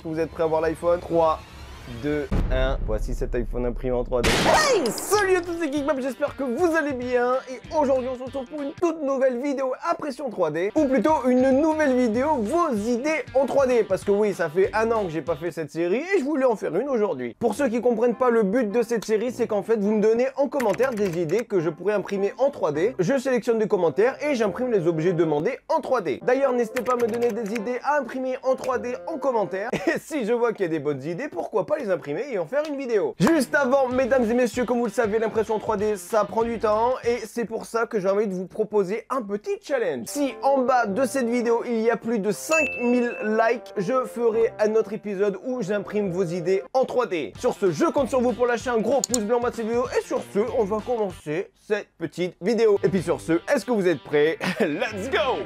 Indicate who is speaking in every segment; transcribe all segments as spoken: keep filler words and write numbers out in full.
Speaker 1: que vous êtes prêts à voir l'iPhone. Trois, deux, un. Voici cet iPhone imprimé en trois D. Hey, salut à tous, c'est Geekmap, j'espère que vous allez bien. Et aujourd'hui on se retrouve pour une toute nouvelle vidéo impression trois D. Ou plutôt une nouvelle vidéo vos idées en trois D. Parce que oui, ça fait un an que j'ai pas fait cette série et je voulais en faire une aujourd'hui. Pour ceux qui comprennent pas le but de cette série, c'est qu'en fait vous me donnez en commentaire des idées que je pourrais imprimer en trois D. Je sélectionne des commentaires et j'imprime les objets demandés en trois D. D'ailleurs n'hésitez pas à me donner des idées à imprimer en trois D en commentaire. Et si je vois qu'il y a des bonnes idées, pourquoi pas les imprimer et en faire une vidéo. Juste avant, mesdames et messieurs, comme vous le savez, l'impression trois D ça prend du temps et c'est pour ça que j'ai envie de vous proposer un petit challenge. Si en bas de cette vidéo il y a plus de cinq mille likes, je ferai un autre épisode où j'imprime vos idées en trois D. Sur ce, je compte sur vous pour lâcher un gros pouce bleu en bas de cette vidéo et sur ce, on va commencer cette petite vidéo. Et puis sur ce, est-ce que vous êtes prêts? Let's go!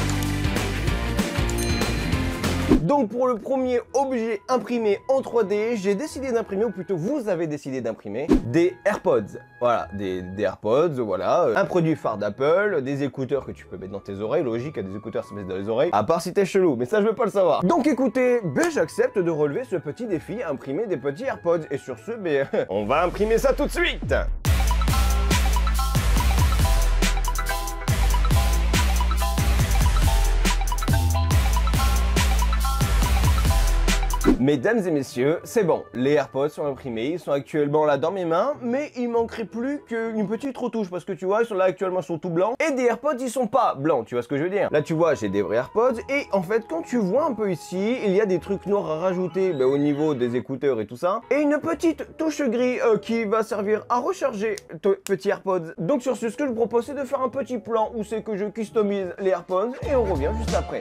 Speaker 1: Donc pour le premier objet imprimé en trois D, j'ai décidé d'imprimer, ou plutôt vous avez décidé d'imprimer, des AirPods. Voilà, des, des AirPods, voilà, un produit phare d'Apple, des écouteurs que tu peux mettre dans tes oreilles, logique, il y a des écouteurs qui se mettent dans les oreilles, à part si t'es chelou, mais ça je veux pas le savoir. Donc écoutez, ben j'accepte de relever ce petit défi, imprimer des petits AirPods, et sur ce, ben on va imprimer ça tout de suite. Mesdames et messieurs, c'est bon, les AirPods sont imprimés, ils sont actuellement là dans mes mains, mais il manquerait plus qu'une petite retouche, parce que tu vois, ils sont là actuellement, ils sont tout blancs, et des AirPods, ils sont pas blancs, tu vois ce que je veux dire. Là, tu vois, j'ai des vrais AirPods, et en fait, quand tu vois un peu ici, il y a des trucs noirs à rajouter ben, au niveau des écouteurs et tout ça, et une petite touche gris euh, qui va servir à recharger ton petit AirPods. Donc sur ce, ce que je vous propose, c'est de faire un petit plan où c'est que je customise les AirPods, et on revient juste après.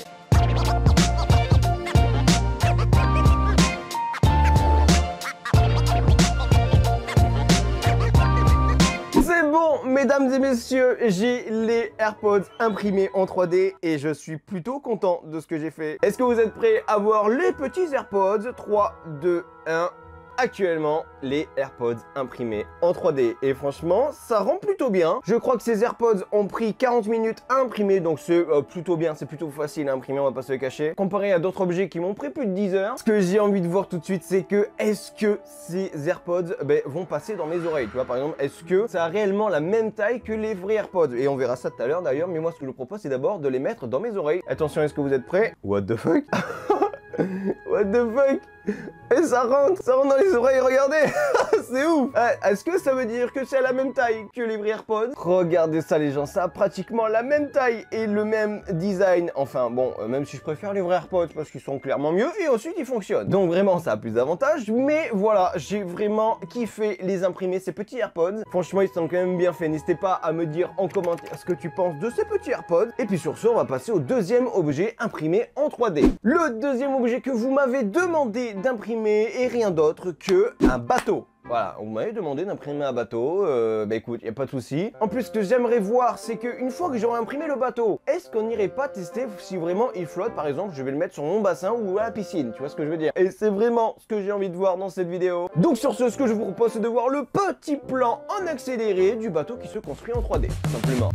Speaker 1: Bon, mesdames et messieurs, j'ai les AirPods imprimés en trois D et je suis plutôt content de ce que j'ai fait. Est-ce que vous êtes prêts à voir les petits AirPods? Trois, deux, un... Actuellement, les AirPods imprimés en trois D. Et franchement, ça rend plutôt bien. Je crois que ces AirPods ont pris quarante minutes à imprimer, donc c'est euh, plutôt bien, c'est plutôt facile à imprimer, on va pas se le cacher. Comparé à d'autres objets qui m'ont pris plus de dix heures, ce que j'ai envie de voir tout de suite, c'est que est-ce que ces AirPods ben, vont passer dans mes oreilles? Tu vois, par exemple, est-ce que ça a réellement la même taille que les vrais AirPods? Et on verra ça tout à l'heure d'ailleurs, mais moi ce que je vous propose, c'est d'abord de les mettre dans mes oreilles. Attention, est-ce que vous êtes prêts? What the fuck? What the fuck? Et ça rentre, ça rentre dans les oreilles, regardez. C'est ouf. eh, Est-ce que ça veut dire que c'est à la même taille que les vrais AirPods? Regardez ça les gens, ça a pratiquement la même taille et le même design. Enfin bon, euh, même si je préfère les vrais AirPods parce qu'ils sont clairement mieux et ensuite ils fonctionnent. Donc vraiment ça a plus d'avantages, mais voilà, j'ai vraiment kiffé les imprimer, ces petits AirPods. Franchement ils sont quand même bien faits. N'hésitez pas à me dire en commentaire ce que tu penses de ces petits AirPods. Et puis sur ce, on va passer au deuxième objet imprimé en trois D. Le deuxième objet que vous m'avez demandé d'imprimer est rien d'autre que un bateau. Voilà, vous m'avez demandé d'imprimer un bateau, euh, bah écoute, y a pas de souci. En plus, ce que j'aimerais voir, c'est qu'une fois que j'aurai imprimé le bateau, est-ce qu'on n'irait pas tester si vraiment il flotte? Par exemple, je vais le mettre sur mon bassin ou à la piscine, tu vois ce que je veux dire? Et c'est vraiment ce que j'ai envie de voir dans cette vidéo. Donc sur ce, ce que je vous propose, c'est de voir le petit plan en accéléré du bateau qui se construit en trois D, tout simplement.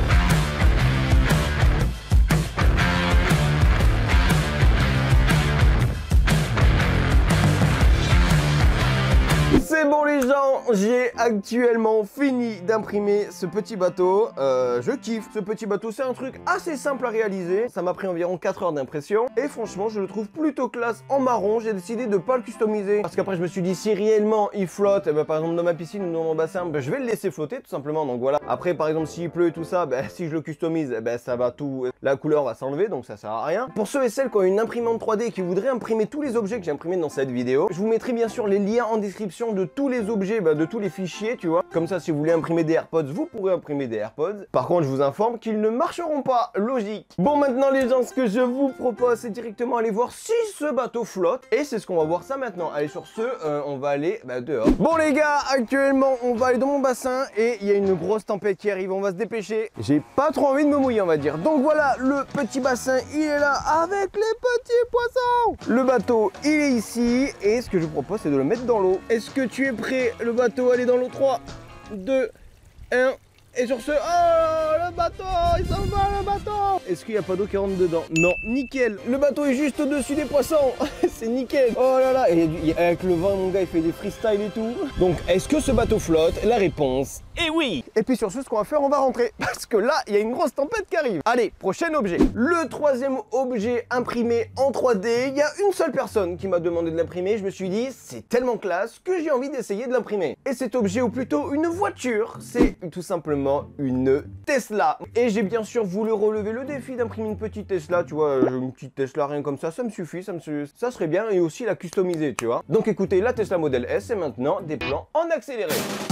Speaker 1: C'est bon les gens, j'ai actuellement fini d'imprimer ce petit bateau, euh, je kiffe ce petit bateau, c'est un truc assez simple à réaliser, ça m'a pris environ quatre heures d'impression et franchement je le trouve plutôt classe en marron. J'ai décidé de pas le customiser parce qu'après je me suis dit si réellement il flotte, eh ben, par exemple dans ma piscine ou dans mon bassin, ben, je vais le laisser flotter tout simplement, donc voilà. Après par exemple s'il pleut et tout ça, ben, si je le customise, eh ben, ça va tout, la couleur va s'enlever donc ça sert à rien. Pour ceux et celles qui ont une imprimante trois D et qui voudraient imprimer tous les objets que j'ai imprimés dans cette vidéo, je vous mettrai bien sûr les liens en description de tous les objets, bah, de tous les fichiers, tu vois. Comme ça, si vous voulez imprimer des AirPods, vous pourrez imprimer des AirPods. Par contre, je vous informe qu'ils ne marcheront pas, logique. Bon, maintenant les gens, ce que je vous propose, c'est directement aller voir si ce bateau flotte. Et c'est ce qu'on va voir ça maintenant. Allez, sur ce, euh, on va aller bah, dehors. Bon les gars, actuellement, on va aller dans mon bassin et il y a une grosse tempête qui arrive, on va se dépêcher. J'ai pas trop envie de me mouiller, on va dire. Donc voilà, le petit bassin, il est là avec les petits poissons. Le bateau, il est ici et ce que je vous propose, c'est de le mettre dans l'eau. Est-ce que tu es prêt, le bateau? Allez dans l'eau. Trois, deux, un. Et sur ce, oh, le bateau, il s'en va le bateau. Est-ce qu'il n'y a pas d'eau qui rentre dedans? Non, nickel. Le bateau est juste au-dessus des poissons. C'est nickel. Oh là là, et il y a- avec le vent, mon gars, il fait des freestyles et tout. Donc, est-ce que ce bateau flotte? La réponse est oui. Et puis sur ce, ce qu'on va faire, on va rentrer. Parce que là, il y a une grosse tempête qui arrive. Allez, prochain objet. Le troisième objet imprimé en trois D. Il y a une seule personne qui m'a demandé de l'imprimer. Je me suis dit, c'est tellement classe que j'ai envie d'essayer de l'imprimer. Et cet objet, ou plutôt une voiture, c'est tout simplement une Tesla. Et j'ai bien sûr voulu relever le défi d'imprimer une petite Tesla. Tu vois, une petite Tesla, rien comme ça, ça me suffit. Ça, me su... ça serait bien. Et aussi la customiser, tu vois. Donc écoutez, la Tesla Model S, et maintenant des plans en accéléré.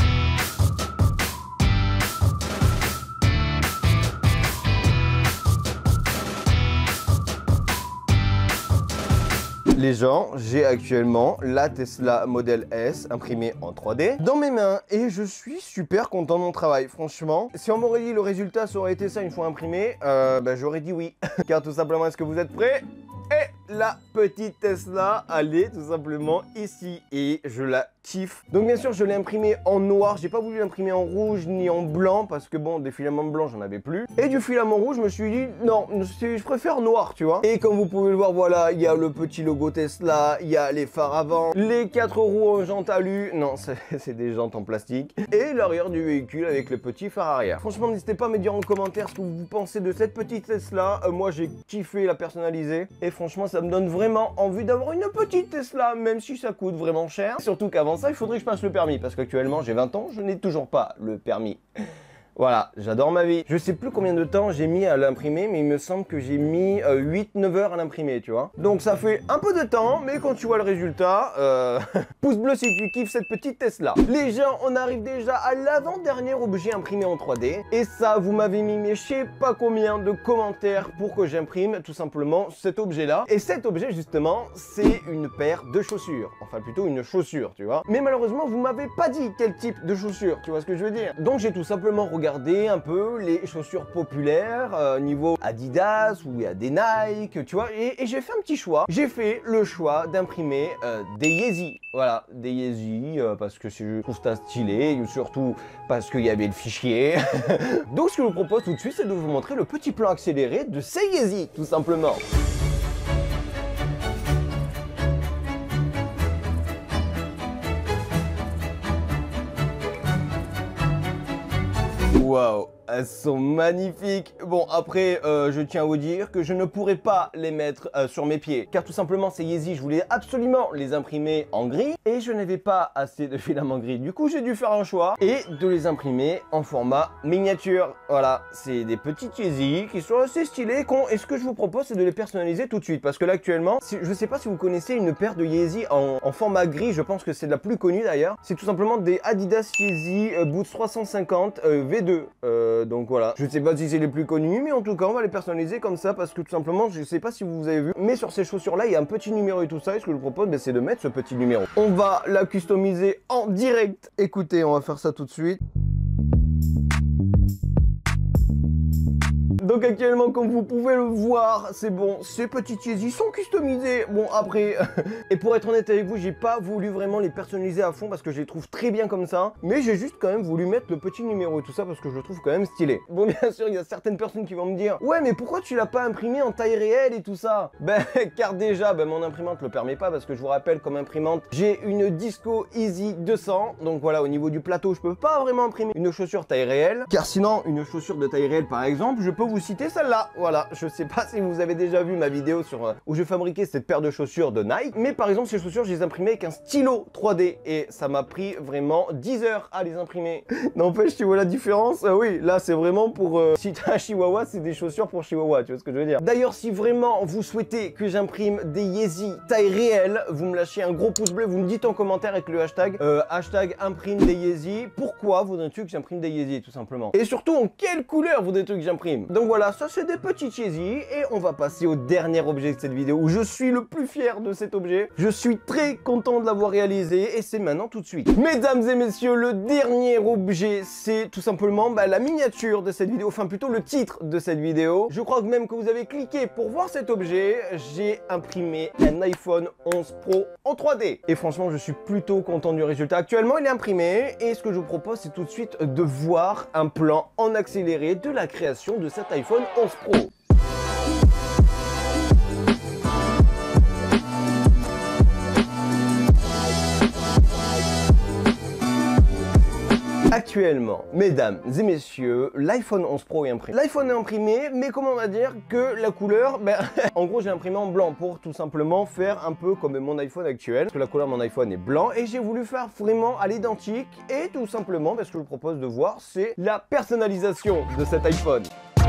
Speaker 1: Les gens, j'ai actuellement la Tesla Model S imprimée en trois D dans mes mains et je suis super content de mon travail. Franchement, si on m'aurait dit le résultat ça aurait été ça une fois imprimé, euh, bah, j'aurais dit oui. Car tout simplement, est-ce que vous êtes prêts? Et la petite Tesla, elle est tout simplement ici et je la kiffe. Donc bien sûr, je l'ai imprimé en noir. J'ai pas voulu l'imprimer en rouge ni en blanc parce que bon, des filaments blancs, j'en avais plus. Et du filament rouge, je me suis dit non, je préfère noir, tu vois. Et comme vous pouvez le voir, voilà, il y a le petit logo Tesla, il y a les phares avant, les quatre roues en jantes alu. Non, c'est des jantes en plastique. Et l'arrière du véhicule avec le petit phare arrière. Franchement, n'hésitez pas à me dire en commentaire ce que vous pensez de cette petite Tesla. Euh, moi, j'ai kiffé la personnaliser. Et franchement, ça me donne vraiment envie d'avoir une petite Tesla, même si ça coûte vraiment cher. Surtout qu'avant ça, il faudrait que je passe le permis, parce qu'actuellement, j'ai vingt ans, je n'ai toujours pas le permis. Voilà, j'adore ma vie. Je sais plus combien de temps j'ai mis à l'imprimer, mais il me semble que j'ai mis euh, huit neuf heures à l'imprimer, tu vois. Donc ça fait un peu de temps, mais quand tu vois le résultat, euh... pouce bleu si tu kiffes cette petite Tesla. Les gens, on arrive déjà à l'avant-dernier objet imprimé en trois D. Et ça, vous m'avez mis, mais je sais pas combien de commentaires pour que j'imprime tout simplement cet objet-là. Et cet objet, justement, c'est une paire de chaussures. Enfin, plutôt une chaussure, tu vois. Mais malheureusement, vous m'avez pas dit quel type de chaussure, tu vois ce que je veux dire. Donc j'ai tout simplement regardé Regardez un peu les chaussures populaires euh, niveau Adidas ou il y a des Nike, tu vois, et, et j'ai fait un petit choix. J'ai fait le choix d'imprimer euh, des Yeezy. Voilà, des Yeezy euh, parce que je trouve ça stylé, et surtout parce qu'il y avait le fichier. Donc ce que je vous propose tout de suite, c'est de vous montrer le petit plan accéléré de ces Yeezy, tout simplement. Waouh, elles sont magnifiques. Bon, après, euh, je tiens à vous dire que je ne pourrais pas les mettre euh, sur mes pieds. Car tout simplement, ces Yeezy, je voulais absolument les imprimer en gris. Et je n'avais pas assez de filaments gris. Du coup, j'ai dû faire un choix et de les imprimer en format miniature. Voilà, c'est des petites Yeezy qui sont assez stylées. Et ce que je vous propose, c'est de les personnaliser tout de suite. Parce que là, actuellement, si, je ne sais pas si vous connaissez une paire de Yeezy en, en format gris. Je pense que c'est la plus connue d'ailleurs. C'est tout simplement des Adidas Yeezy euh, Boost trois cent cinquante euh, V deux. Euh, donc voilà, je sais pas si c'est les plus connus, mais en tout cas on va les personnaliser comme ça parce que tout simplement, je sais pas si vous avez vu, mais sur ces chaussures là il y a un petit numéro et tout ça, et ce que je vous propose ben, c'est de mettre ce petit numéro. On va la customiser en direct. Écoutez, on va faire ça tout de suite. Donc actuellement, comme vous pouvez le voir, c'est bon, ces petites Yeezy sont customisées. Bon après, et pour être honnête avec vous, j'ai pas voulu vraiment les personnaliser à fond parce que je les trouve très bien comme ça. Mais j'ai juste quand même voulu mettre le petit numéro et tout ça parce que je le trouve quand même stylé. Bon bien sûr, il y a certaines personnes qui vont me dire « Ouais mais pourquoi tu l'as pas imprimé en taille réelle et tout ça ?» Ben car déjà, ben, mon imprimante le permet pas parce que je vous rappelle comme imprimante, j'ai une Disco Easy deux cents. Donc voilà, au niveau du plateau, je peux pas vraiment imprimer une chaussure taille réelle. Car sinon, une chaussure de taille réelle par exemple, je peux vous citer celle-là. Voilà, je sais pas si vous avez déjà vu ma vidéo sur euh, où je fabriquais cette paire de chaussures de Nike, mais par exemple ces chaussures je les imprimais avec un stylo trois D et ça m'a pris vraiment dix heures à les imprimer. N'empêche, tu vois la différence? euh, Oui, là c'est vraiment pour euh, si t'as un chihuahua, c'est des chaussures pour chihuahua, tu vois ce que je veux dire. D'ailleurs, si vraiment vous souhaitez que j'imprime des Yeezy taille réelle, vous me lâchez un gros pouce bleu, vous me dites en commentaire avec le hashtag euh, hashtag imprime des Yeezy. Pourquoi voudrais-tu que j'imprime des Yeezy tout simplement? Et surtout en quelle couleur voudrais-tu que j'imprime? Donc Donc voilà, ça c'est des petites chésies et on va passer au dernier objet de cette vidéo où je suis le plus fier de cet objet. Je suis très content de l'avoir réalisé et c'est maintenant tout de suite. Mesdames et messieurs, le dernier objet, c'est tout simplement bah, la miniature de cette vidéo, enfin plutôt le titre de cette vidéo. Je crois que même que vous avez cliqué pour voir cet objet, j'ai imprimé un iPhone onze Pro en trois D. Et franchement, je suis plutôt content du résultat. Actuellement, il est imprimé et ce que je vous propose, c'est tout de suite de voir un plan en accéléré de la création de cet iPhone onze Pro. Actuellement, mesdames et messieurs, l'iPhone onze Pro est imprimé. L'iPhone est imprimé, mais comment on va dire que la couleur, ben, en gros j'ai imprimé en blanc pour tout simplement faire un peu comme mon iPhone actuel. Parce que la couleur de mon iPhone est blanc et j'ai voulu faire vraiment à l'identique. Et tout simplement, ben, ce que je vous propose de voir, c'est la personnalisation de cet iPhone.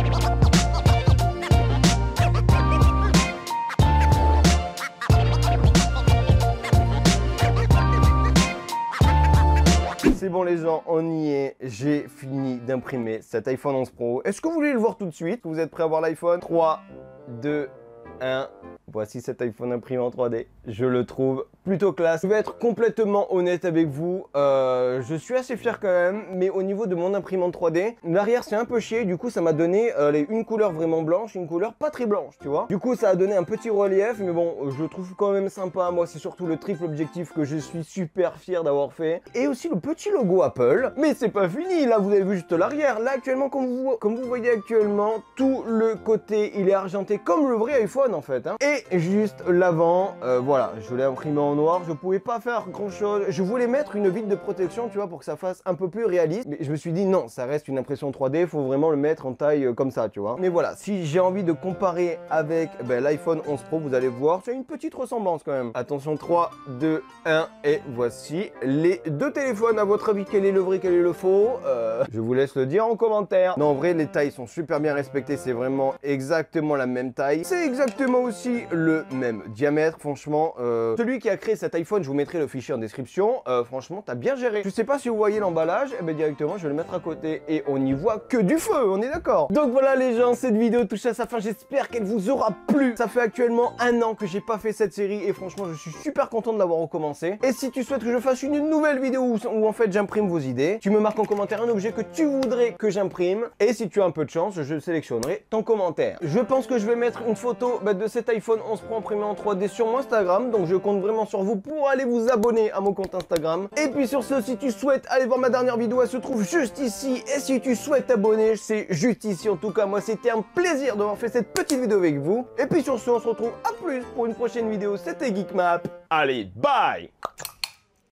Speaker 1: C'est bon les gens, on y est, j'ai fini d'imprimer cet iPhone onze Pro. Est-ce que vous voulez le voir tout de suite? Vous êtes prêts à voir l'iPhone? trois, deux, un... Voici cet iPhone imprimé en trois D. Je le trouve plutôt classe. Je vais être complètement honnête avec vous. Euh, je suis assez fier quand même. Mais au niveau de mon imprimante trois D, l'arrière c'est un peu chier. Du coup, ça m'a donné euh, une couleur vraiment blanche, une couleur pas très blanche, tu vois. Du coup, ça a donné un petit relief. Mais bon, je le trouve quand même sympa. Moi, c'est surtout le triple objectif que je suis super fier d'avoir fait. Et aussi le petit logo Apple. Mais c'est pas fini. Là, vous avez vu juste l'arrière. Là, actuellement, comme vous, comme vous voyez actuellement, tout le côté, il est argenté comme le vrai iPhone en fait. Hein. Et juste l'avant, euh, voilà, je l'ai imprimé en noir, je pouvais pas faire grand chose, je voulais mettre une vitre de protection, tu vois, pour que ça fasse un peu plus réaliste, mais je me suis dit non, ça reste une impression trois D, faut vraiment le mettre en taille euh, comme ça, tu vois. Mais voilà, si j'ai envie de comparer avec ben, l'iPhone onze Pro, vous allez voir, c'est une petite ressemblance quand même. Attention, trois, deux, un, et voici les deux téléphones. À votre avis, quel est le vrai, quel est le faux? euh, Je vous laisse le dire en commentaire. Non, en vrai, les tailles sont super bien respectées, c'est vraiment exactement la même taille. C'est exactement aussi le même diamètre, franchement. Euh, celui qui a créé cet iPhone, je vous mettrai le fichier en description. Euh, franchement, t'as bien géré. Je sais pas si vous voyez l'emballage, et eh bien directement, je vais le mettre à côté et on n'y voit que du feu, on est d'accord. Donc voilà les gens, cette vidéo touche à sa fin. J'espère qu'elle vous aura plu. Ça fait actuellement un an que j'ai pas fait cette série et franchement, je suis super content de l'avoir recommencé. Et si tu souhaites que je fasse une nouvelle vidéo où, où en fait j'imprime vos idées, tu me marques en commentaire un objet que tu voudrais que j'imprime et si tu as un peu de chance, je sélectionnerai ton commentaire. Je pense que je vais mettre une photo bah, de cet iPhone onze Pro imprimé en trois D sur mon Instagram, donc je compte vraiment sur vous pour aller vous abonner à mon compte Instagram. Et puis sur ce, si tu souhaites aller voir ma dernière vidéo, elle se trouve juste ici, et si tu souhaites t'abonner, c'est juste ici. En tout cas, moi c'était un plaisir d'avoir fait cette petite vidéo avec vous. Et puis sur ce, on se retrouve à plus pour une prochaine vidéo. C'était Geekmap. Allez, bye!